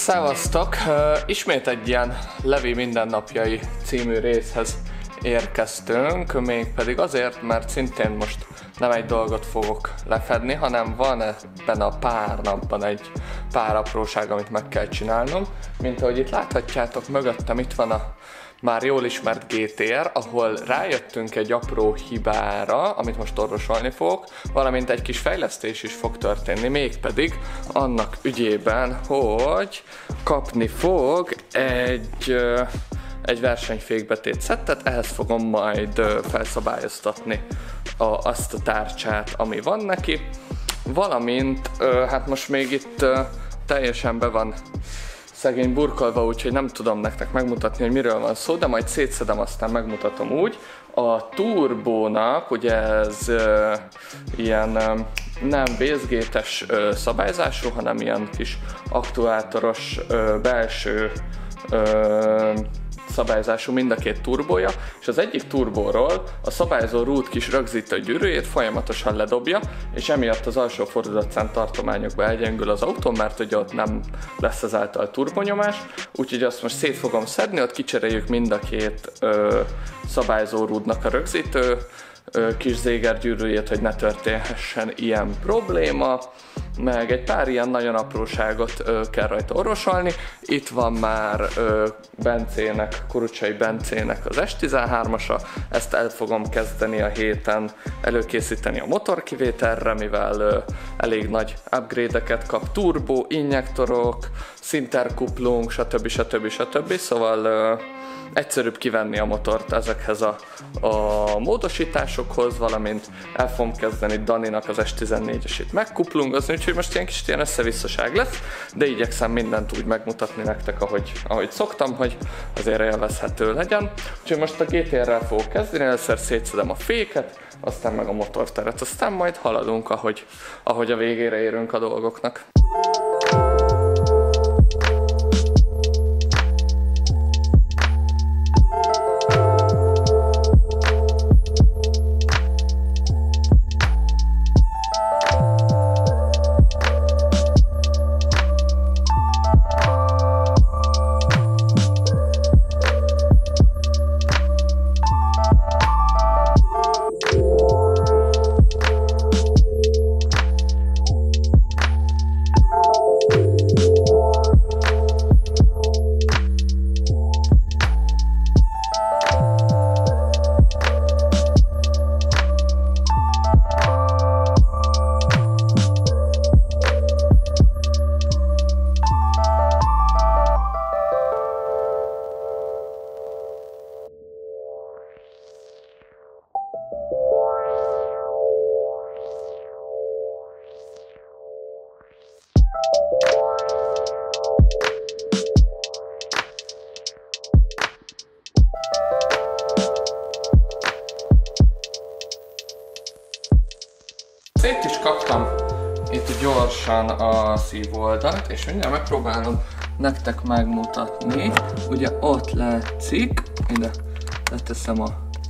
Szevasztok! Ismét egy ilyen Levi mindennapjai című részhez érkeztünk, mégpedig azért, mert szintén most nem egy dolgot fogok lefedni, hanem van ebben a pár napban egy pár apróság, amit meg kell csinálnom. Mint ahogy itt láthatjátok, mögöttem itt van a már jól ismert GTR, ahol rájöttünk egy apró hibára, amit most orvosolni fogok, valamint egy kis fejlesztés is fog történni, mégpedig annak ügyében, hogy kapni fog egy versenyfékbetét szettet, ehhez fogom majd felszabályoztatni azt a tárcsát, ami van neki, valamint hát most még itt teljesen be van szegény burkolva, úgyhogy nem tudom nektek megmutatni, hogy miről van szó, de majd szétszedem, aztán megmutatom úgy. A turbónak, ugye ez ilyen nem vészgétes szabályzású, hanem ilyen kis aktuátoros belső szabályzású mind a két turbója, és az egyik turbóról a szabályozó rút kis rögzítő gyűrűjét folyamatosan ledobja, és emiatt az alsó fordulatszám tartományokba elgyengül az autó, mert ugye ott nem lesz ezáltal turbonyomás, úgyhogy azt most szét fogom szedni, ott kicseréljük mind a két szabályozó rúdnak a rögzítő kis zégergyűrűjét, hogy ne történhessen ilyen probléma, meg egy pár ilyen nagyon apróságot kell rajta orvosolni. Itt van már Bencének, Kurucsai Bencének az S13-asa, ezt el fogom kezdeni a héten előkészíteni a motorkivételre, mivel elég nagy upgrade-eket kap, turbo, injektorok, szinterkuplung, stb. Szóval egyszerűbb kivenni a motort ezekhez a módosításokhoz, valamint el fogom kezdeni Daninak az S14-esét megkuplungozni, úgyhogy most ilyen kis összevisszaság lesz, de igyekszem mindent úgy megmutatni nektek, ahogy szoktam, hogy azért élvezhető legyen. Úgyhogy most a GTR-rel fogok kezdeni, először szétszedem a féket, aztán meg a motorteret, aztán majd haladunk, ahogy a végére érünk a dolgoknak. Szét is kaptam itt gyorsan a szívoldalt, és mindjárt megpróbálom nektek megmutatni. Ugye ott látszik, ide leteszem a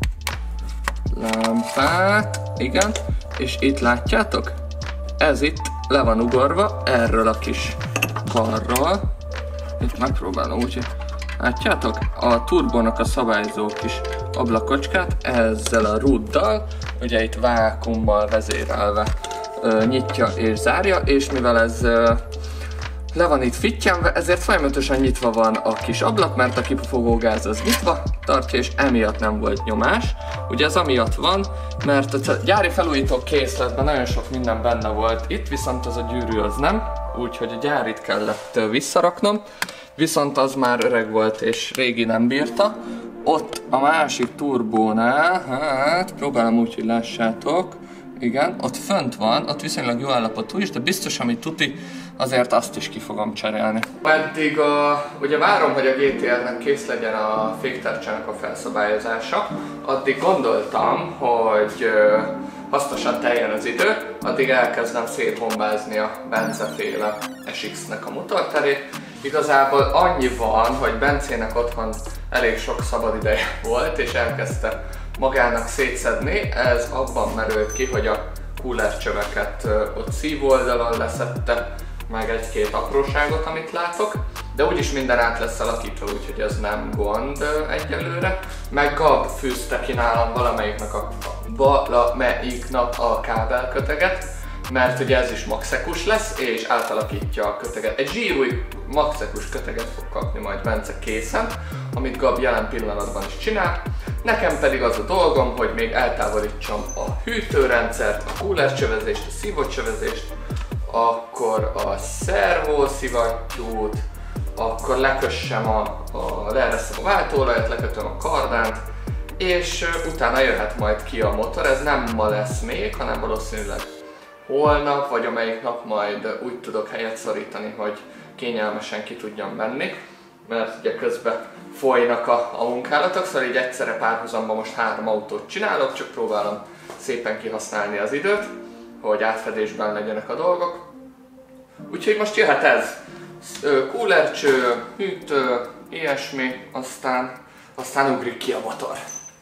lámpát, igen, és itt látjátok, ez itt le van ugorva erről a kis karról. Itt megpróbálom úgyhogy látjátok, a turbónak a szabályzó kis ablakocskát ezzel a rúddal, ugye itt vákuummal vezérelve nyitja és zárja, és mivel ez le van itt fittyenve, ezért folyamatosan nyitva van a kis ablak, mert a kipufogógáz az nyitva tartja, és emiatt nem volt nyomás. Ugye ez amiatt van, mert a gyári felújító készletben nagyon sok minden benne volt itt, viszont az a gyűrű az nem, úgyhogy a gyárit kellett visszaraknom, viszont az már öreg volt és régi nem bírta. Ott a másik turbónál, hát próbálom úgy, hogy lássátok, igen, ott fönt van, ott viszonylag jó állapotú is, de biztos, ami tuti, azért azt is ki fogom cserélni. Eddig ugye várom, hogy a GTR-nek kész legyen a féktárcsának a felszabályozása, addig gondoltam, hogy hasznosan teljen az idő, addig elkezdem szétbombázni a Bence-féle SX-nek a motorterét. Igazából annyi van, hogy Bencének otthon elég sok szabad ideje volt, és elkezdte magának szétszedni. Ez abban merült ki, hogy a coolercsöveket ott szívoldalon leszedte, meg egy-két apróságot, amit látok. de úgyis minden át lesz alakítva, úgyhogy ez nem gond egyelőre. Meg Gab fűzte ki nálam valamelyiknak a kábelköteget, mert ugye ez is maxekus lesz, és átalakítja a köteget. Egy zsírúj maxekus köteget fog kapni majd Bence készen, amit Gab jelen pillanatban is csinál. Nekem pedig az a dolgom, hogy még eltávolítsam a hűtőrendszert, a coolercsövezést, a szívócsövezést, akkor a szervószivattyút, akkor lekössem leeresztem a váltóolajat, lekötöm a kardánt, és utána jöhet majd ki a motor. Ez nem ma lesz még, hanem valószínűleg holnap, vagy amelyik nap majd úgy tudok helyet szorítani, hogy kényelmesen ki tudjam menni, mert ugye közben folynak a munkálatok, szóval így egyszerre párhuzamban most 3 autót csinálok, csak próbálom szépen kihasználni az időt, hogy átfedésben legyenek a dolgok. Úgyhogy most jöhet ez. Coolercső, hűtő, ilyesmi, aztán ugrik ki a motor.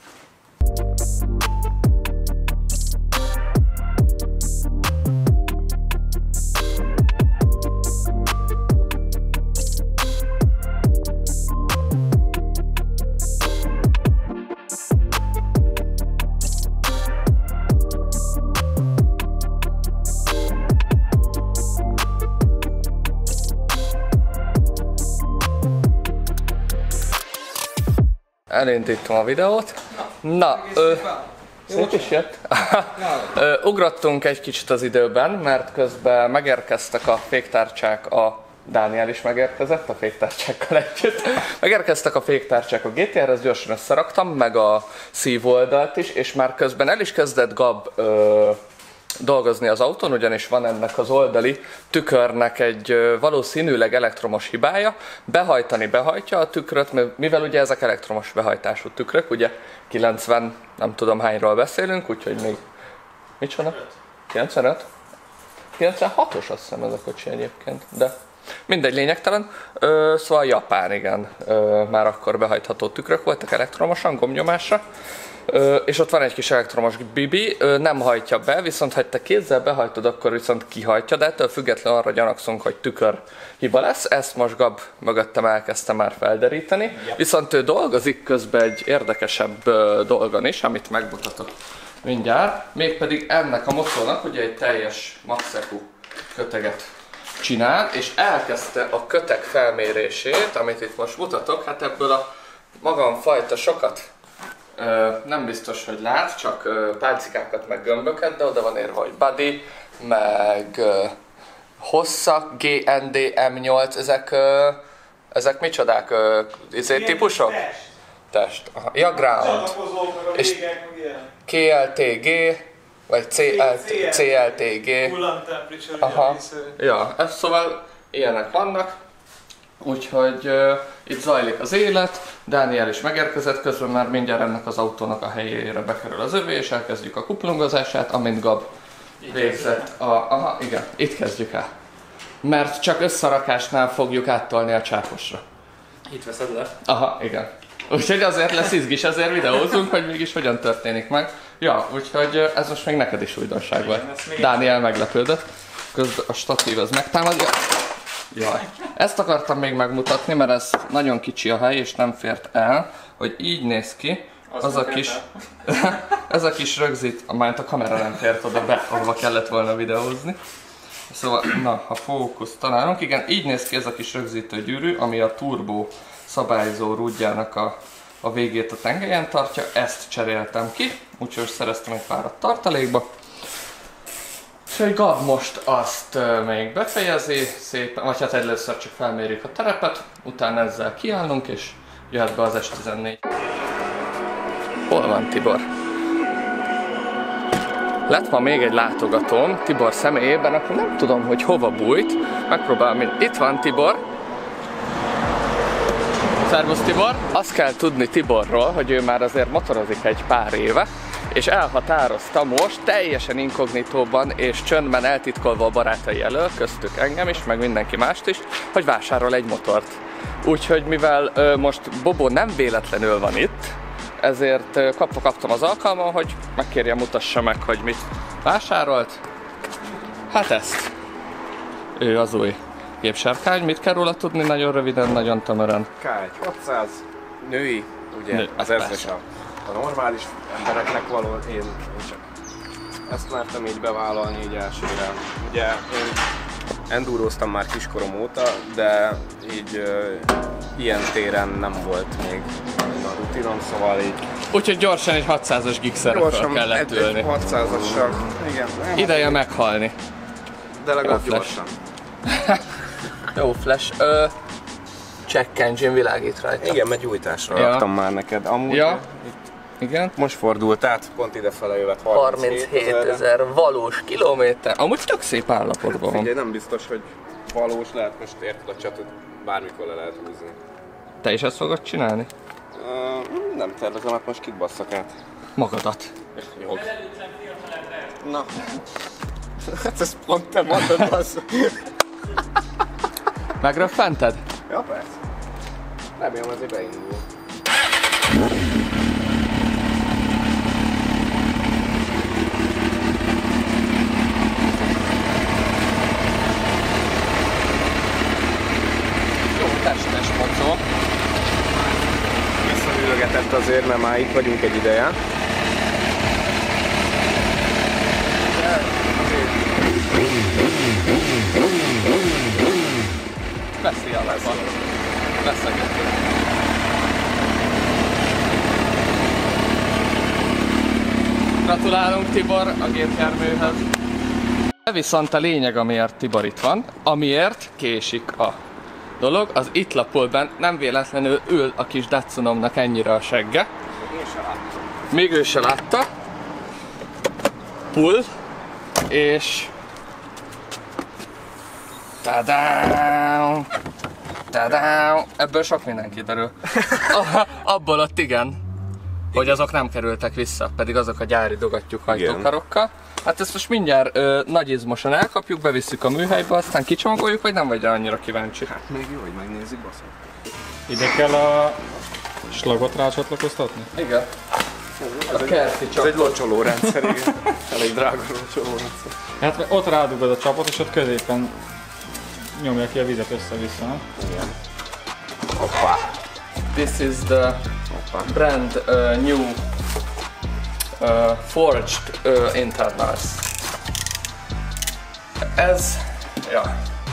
Elindítom a videót. Na, szép is jött? Ugrottunk egy kicsit az időben, mert közben megérkeztek a féktárcsák, Dániel is megérkezett a féktárcsákkal együtt. Megérkeztek a féktárcsák a GTR-re, ezt gyorsan összeraktam, meg a szívoldalt is, és már közben el is kezdett Gab dolgozni az autón, ugyanis van ennek az oldali tükörnek egy valószínűleg elektromos hibája. Behajtani behajtja a tükröt, mivel ugye ezek elektromos behajtású tükrök, ugye 90 nem tudom hányról beszélünk, úgyhogy még... Micsoda? 95? 96-os azt hiszem ez a kocsi egyébként, de mindegy, lényegtelen. Szóval Japán, igen, már akkor behajtható tükrök voltak elektromosan, gombnyomásra. És ott van egy kis elektromos bibi, nem hajtja be, viszont ha te kézzel behajtod, akkor viszont kihajtja, de ettől függetlenül arra gyanakszunk, hogy tükör hiba lesz. Ezt most Gab mögöttem elkezdte már felderíteni, yep. Viszont ő dolgozik közben egy érdekesebb dolgon is, amit megmutatok mindjárt. Mégpedig ennek a motornak ugye egy teljes maxeku köteget csinál, és elkezdte a kötek felmérését, amit itt most mutatok. Hát ebből a magamfajta sokat nem biztos, hogy lát, csak pálcikákat meg gömböket, de oda van írva, hogy body, meg hosszak, GND, M8, ezek micsodák? Típusok? Test. Aha. Ja, ground. És KLTG, vagy CLTG. Aha. Ja, ez szóval ilyenek vannak. Úgyhogy itt zajlik az élet, Dániel is megérkezett, közben már mindjárt ennek az autónak a helyére bekerül az övé, és elkezdjük a kuplungozását, amint Gab végzett. Aha, igen, itt kezdjük el. Mert csak összerakásnál fogjuk áttolni a csáposra. Itt veszed le? Aha, igen. Úgyhogy azért lesz izgis, azért videózunk, hogy mégis hogyan történik meg. Ja, úgyhogy ez most még neked is újdonság volt. Dániel meglepődött, közben a statív az megtámadja. Jaj. Ezt akartam még megmutatni, mert ez nagyon kicsi a hely, és nem fért el, hogy így néz ki ez a kis rögzít, amelyet a kamera nem fért oda be, ahova kellett volna videózni. Szóval, na, ha fókusz találunk, igen, így néz ki ez a kis rögzítő gyűrű, ami a turbó szabályzó rúdjának a végét a tengelyen tartja, ezt cseréltem ki, úgyhogy szereztem egy párat tartalékba. Úgyhogy Gab most azt még befejezi szépen, vagy hát először csak felmérjük a terepet, utána ezzel kiállunk és jöhet be az S14. Hol van Tibor? Lett ma még egy látogatóm Tibor személyében, akkor nem tudom, hogy hova bújt. Megpróbálom, itt van Tibor. Szervusz Tibor! Azt kell tudni Tiborról, hogy ő már azért motorozik egy pár éve, és elhatározta most teljesen inkognitóban és csöndben eltitkolva a barátai elől, köztük engem is, meg mindenki mást is, hogy vásárol egy motort. Úgyhogy mivel most Bobó nem véletlenül van itt, ezért kaptam az alkalmon, hogy megkérjem, mutassa meg, hogy mit vásárolt. Hát ezt. Ő az új Gépsárkány, mit kell róla tudni nagyon röviden, nagyon tömören? K1 600, női, ugye Nő, az ezres a normális embereknek való, én csak ezt mertem így bevállalni így elsőre. Ugye én enduroztam már kiskorom óta, de így ilyen téren nem volt még a rutinom, szóval így... Úgyhogy gyorsan egy 600-as gigszerre fel kellett ülni. 600-assal, igen. Ideje meghalni. De legalább Jó flash. gyorsan. Jó flash. Check engine világít rajta. Igen, mert gyújtásra raktam már neked. Amúgy Ja. Igen. most fordult át, pont idefele jövet 37 000 valós kilométer. Amúgy tök szép állapotban van. Figyelj, nem biztos, hogy valós lehet, most érted a csatot, bármikor le lehet húzni. Te is ezt fogod csinálni? Nem tervezem, hát most kit basszak át. Magadat. Jog. Na. Hát ezt pont te mondod, bassz. Megröffented? Ja, persze. Remélem azért beindul. Jó testes mocó. Visszaülögetett azért, mert már itt vagyunk egy ideje. Veszi a lezat. Veszegető. Gratulálunk Tibor a gépjárműhöz. De viszont a lényeg, amiért Tibor itt van, amiért késik a dolog, az itt lapul benn, nem véletlenül ül a kis Datsunomnak ennyire a segge. Én sem láttam. Még ő se látta. Pull. És... Tadám! Tadám! Ebből sok minden kiderül. Abból ott igen, hogy azok nem kerültek vissza, pedig azok a gyári dogattyúk hajtókarokkal. Hát ezt most mindjárt nagy izmosan elkapjuk, bevisszük a műhelybe, aztán kicsomagoljuk, vagy nem vagy annyira kíváncsi? Hát még jó, hogy megnézzük, baszol. Ide kell a slagot rácsatlakoztatni? Igen. A kerti Ez csak. egy locsoló rendszer, igen. Elég drága locsoló rendszer. Hát ott rádugod a csapot, és ott középen nyomja ki a vizet össze-vissza, nem? Igen. Hoppá. This is the brand new forged internals. Ez... Ja.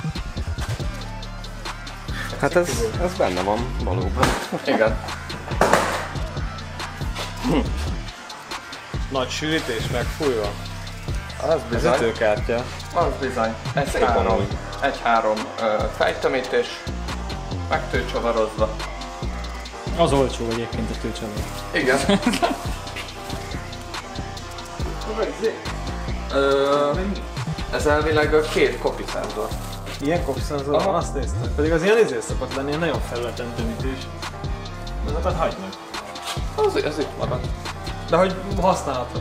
Hát ez benne van, valóban. Igen. Nagy sűrítés megfújva. Az bizony. Vezetőkártya. Az bizony. Egy-három fejtömítés. Megtőcsavarozva. Az olcsó egyébként a tőcsavar. Igen. Ez elvileg a két kopiszenzor. Ilyen kopszenzor van, azt néztem. Pedig az ilyen izé szokott lenni, ilyen nagyon felületen tömítés. Azokat hagyd meg. Az itt marad. De hogy használhatod.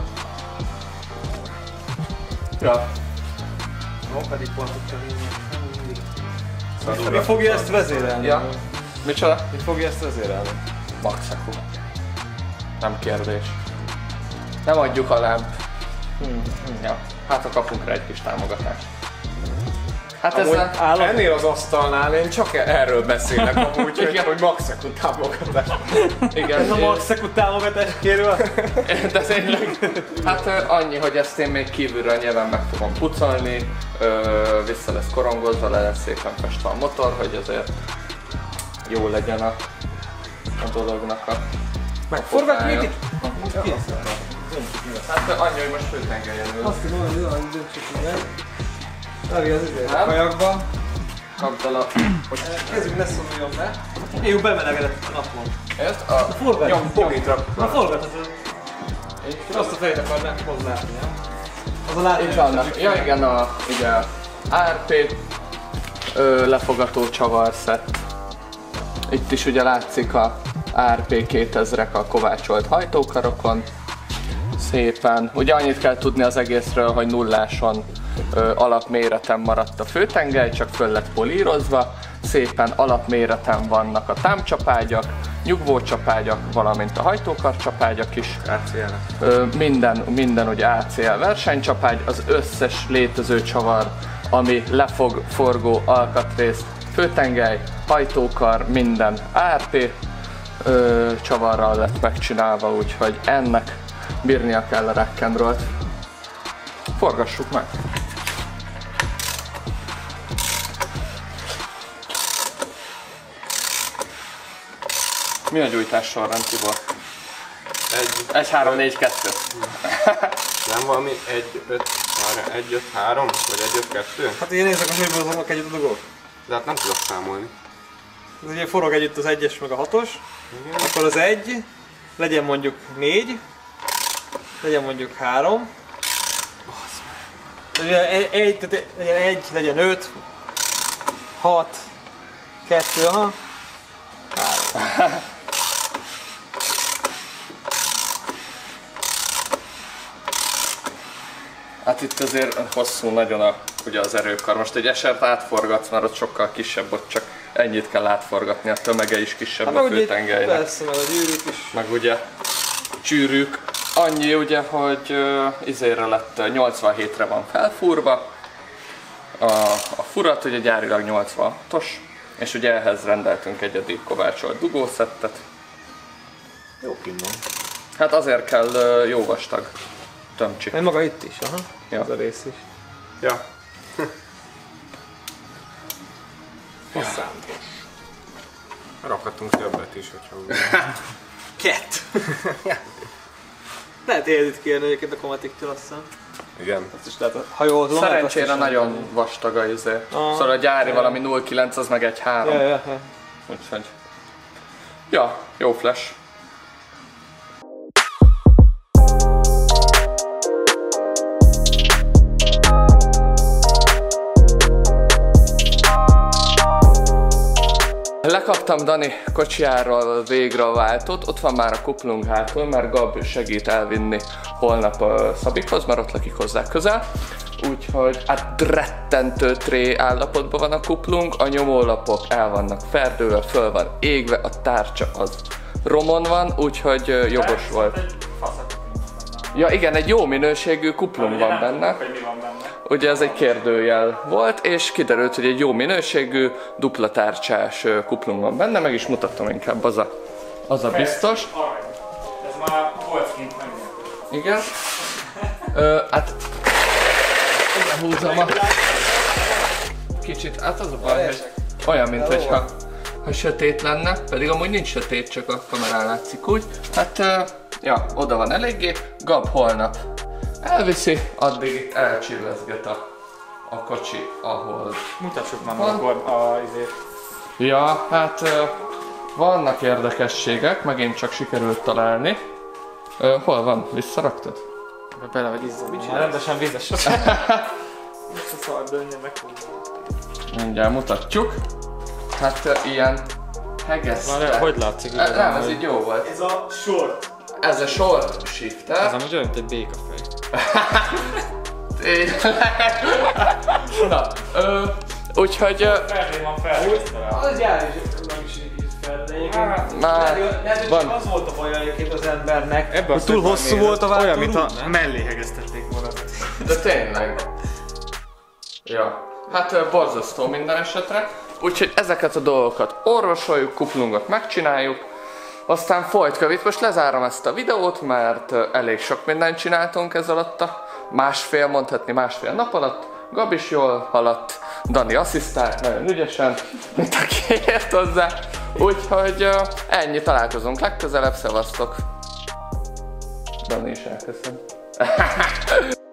Ja. Van pedig pont ott a lényeg. Mi fogja ezt vezérelni? Ja. Micsoda? Mi fogja ezt vezérelni? Maxaku. Nem kérdés. Nem adjuk alább. Ja. Hát ha kapunk rá egy kis támogatást. Hát ezzel... Ennél az asztalnál én csak erről beszélek amúgy, hogy Maxaku támogatás. Igen. Ez a Maxaku támogatás kérül? De tényleg, hát annyi, hogy ezt én még kívülről nyilván meg fogom pucolni, vissza lesz korongozva, le lesz szépen festve a motor, hogy azért jó legyen a dolognak a Megforgat még itt? Hát annyi, hogy most főtengelyen ül. Azt tudom, hogy olyan döntsük ide. Tari az izé, Nem? kajakba. Kapd el a... Kezünk ne szóljon be. Én bemelegedett a napon. Ezt? Forgat! Nyom, bogitra. Na forgathatod. Azt a fejt akarnánk hozzá látni, nem? Az a látni. Így vannak. Ja igen, ugye ARP lefogató csavarszett. Itt is ugye látszik a ARP 2000-ek a kovácsolt hajtókarokon. Szépen. Ugye annyit kell tudni az egészről, hogy nulláson alapméreten maradt a főtengely, csak föl lett polírozva. Szépen alapméreten vannak a támcsapágyak, nyugvócsapágyak, valamint a hajtókarcsapágyak is. ACL. Minden ugye ACL versenycsapágy, az összes létező csavar ami forgó alkatrész, főtengely, hajtókar, minden ART csavarral lett megcsinálva, úgyhogy ennek bírnia kell a rock and rollt. Forgassuk meg! Mi a gyújtás sorrend, Tibor? 1, 3, 4, 2. Nem valami 1, 5, 3, vagy 1, 5, 2? Hát ugye nézzek, hogy miből hoznak együtt a dugók. De hát nem tudok számolni. Ez ugye forog együtt az 1-es meg a 6-os. Akkor az 1 legyen mondjuk 4. Legyen mondjuk 3. Legyen 1, legyen 5. 6. 2, aha. 3. Hát itt azért hosszú nagyon ugye az erőkar. Most egy esert átforgatsz, mert ott sokkal kisebb, ott csak ennyit kell átforgatni, a tömege is kisebb Hát a főtengelynek. persze, meg a gyűrűk is. Meg ugye csűrűk. Annyi ugye, hogy izére lett 87-re van felfúrva. A furat ugye gyárilag 86-os, és ugye ehhez rendeltünk egyedi kovácsolt dugószettet. Jó kim van. Hát azért kell jó vastag tömcsi. Meg maga itt is, aha. Ja. Ez a rész is. Ja. Faszántos. Rakhatunk többet is, hogyha úgy. Kett! Lehet érzít kérni egyébként a Comatiktől, azt hiszem. Igen. Azt is lehet, ha jól tudom. Szerencsére nagyon vastag a izé. Szóval a gyári valami 0,9, az meg 1,3. Ja. Úgyhogy... Ja, jó flash. Lekaptam Dani kocsijáról végre a váltót, ott van már a kuplung hátul, mert Gab segít elvinni holnap a Szabikhoz, mert ott lakik hozzá közel. Úgyhogy hát rettentő tré állapotban van a kuplung, a nyomólapok el vannak ferdülve, föl van égve, a tárcsa az romon van, úgyhogy jogos volt. Ja igen, egy jó minőségű kuplung van benne. Ugye ez egy kérdőjel volt, és kiderült, hogy egy jó minőségű, dupla tárcsás kuplung van benne, meg is mutattam inkább, az a biztos. Ez már volt kint megnyert. Igen. Hát... Igen, húzom a... Kicsit, hát az a baj, hogy olyan, mint hogyha sötét lenne, pedig amúgy nincs sötét, csak a kamerán látszik úgy. Hát, ja, oda van eléggé. Gab holnap elviszi, addig itt elcsillezget a kocsi, ahol... Mutassuk már akkor a izét. Ja, hát vannak érdekességek, megint csak sikerült találni. Hol van? Visszaraktad? Bele vagy izzad. Mit csinál? Rendesen vízes. Most a szardönnye meghúzni. Mindjárt mutatjuk. Hát ilyen hegesztek. Hogy látszik? Nem, ez így jó volt. Ez a short. Ez a short shifter. Ez amúgy olyan, mint egy békafej. Na, úgyhogy... Felé van felhúzva. Az gyár is így fel, de egyébként... Már van. Az volt a baj egyébként az embernek, Ebben hogy túl hosszú volt a váltó. Olyan, mint a mellé hegesztették volna. De tényleg. Ja. Hát borzasztó minden esetre. Úgyhogy ezeket a dolgokat orvosoljuk, kuplungot megcsináljuk. Aztán folyt. Most lezárom ezt a videót, mert elég sok mindent csináltunk ez alatt a másfél nap alatt. Gab is jól haladt, Dani asszisztált nagyon ügyesen, mint aki ért hozzá. Úgyhogy ennyi, találkozunk legközelebb, szevasztok! Dani is elköszön.